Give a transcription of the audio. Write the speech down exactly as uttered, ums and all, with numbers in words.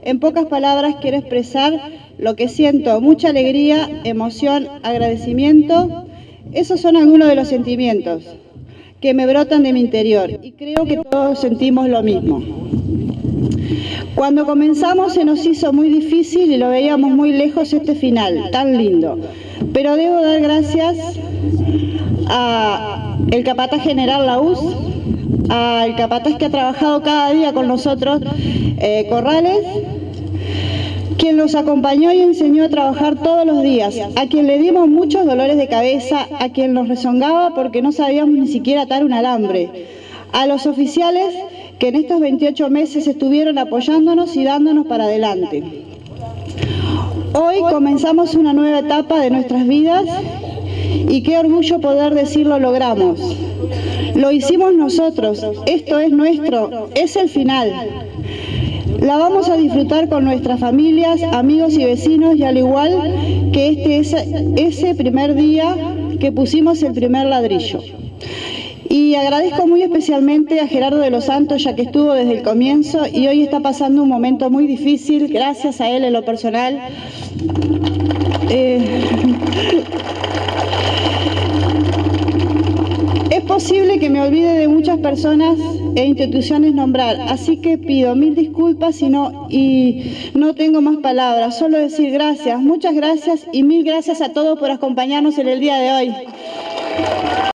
En pocas palabras quiero expresar lo que siento, mucha alegría, emoción, agradecimiento. Esos son algunos de los sentimientos que me brotan de mi interior y creo que todos sentimos lo mismo. Cuando comenzamos se nos hizo muy difícil y lo veíamos muy lejos este final, tan lindo. Pero debo dar gracias al capataz general Laúz, al capataz que ha trabajado cada día con nosotros, eh, Corrales, quien nos acompañó y enseñó a trabajar todos los días, a quien le dimos muchos dolores de cabeza, a quien nos rezongaba porque no sabíamos ni siquiera atar un alambre, a los oficiales que en estos veintiocho meses estuvieron apoyándonos y dándonos para adelante. Hoy comenzamos una nueva etapa de nuestras vidas y qué orgullo poder decir lo logramos. Lo hicimos nosotros, esto es nuestro, es el final. La vamos a disfrutar con nuestras familias, amigos y vecinos, y al igual que este es ese primer día que pusimos el primer ladrillo. Y agradezco muy especialmente a Gerardo de los Santos, ya que estuvo desde el comienzo y hoy está pasando un momento muy difícil, gracias a él en lo personal. Eh, es posible que me olvide de muchas personas e instituciones nombrar, así que pido mil disculpas y no, y no tengo más palabras, solo decir gracias, muchas gracias y mil gracias a todos por acompañarnos en el día de hoy.